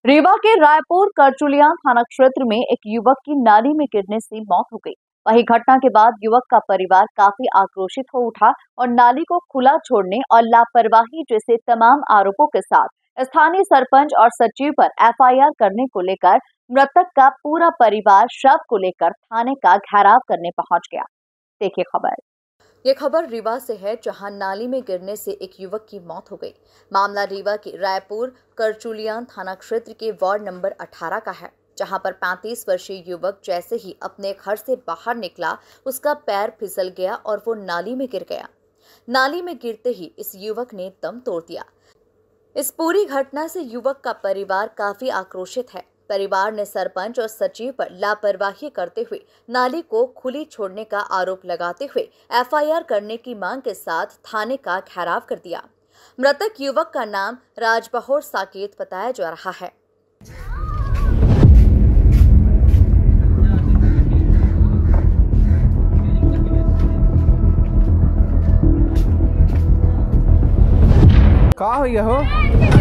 रीवा के रायपुर करचुलिया थाना क्षेत्र में एक युवक की नाली में गिरने से मौत हो गई। वहीं घटना के बाद युवक का परिवार काफी आक्रोशित हो उठा और नाली को खुला छोड़ने और लापरवाही जैसे तमाम आरोपों के साथ स्थानीय सरपंच और सचिव पर एफआईआर करने को लेकर मृतक का पूरा परिवार शव को लेकर थाने का घेराव करने पहुंच गया। देखिए खबर। ये खबर रीवा से है, जहां नाली में गिरने से एक युवक की मौत हो गई। मामला रीवा के रायपुर करचुलियान थाना क्षेत्र के वार्ड नंबर 18 का है, जहां पर 35 वर्षीय युवक जैसे ही अपने घर से बाहर निकला, उसका पैर फिसल गया और वो नाली में गिर गया। नाली में गिरते ही इस युवक ने दम तोड़ दिया। इस पूरी घटना से युवक का परिवार काफी आक्रोशित है। परिवार ने सरपंच और सचिव पर लापरवाही करते हुए नाली को खुली छोड़ने का आरोप लगाते हुए एफआईआर करने की मांग के साथ थाने का घेराव कर दिया। मृतक युवक का नाम राजबहोर साकेत बताया जा रहा है। का हो यह हो?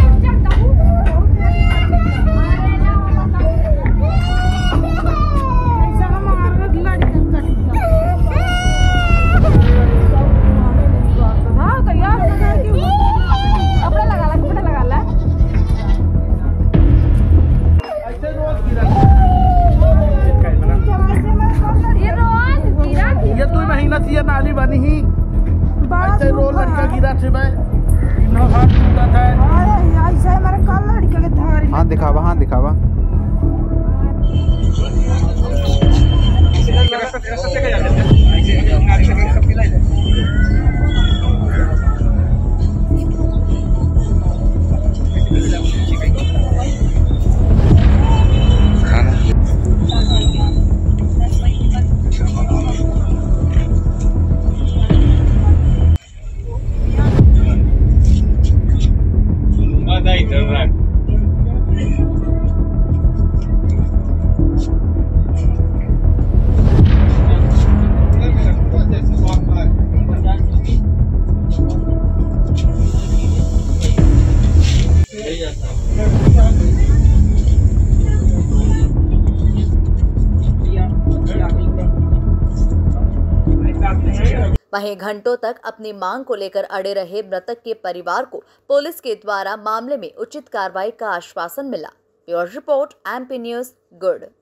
ये नाली बनी ही ऐसे रोल लड़का गिरा थे मैं इन्हों हाथ टूटा था। ऐसे हमारे कल लड़के के धार हाथ दिखावा, हाथ दिखावा। वहीं घंटों तक अपनी मांग को लेकर अड़े रहे मृतक के परिवार को पुलिस के द्वारा मामले में उचित कार्रवाई का आश्वासन मिला। ब्यूरो रिपोर्ट, MP न्यूज़, गुड़।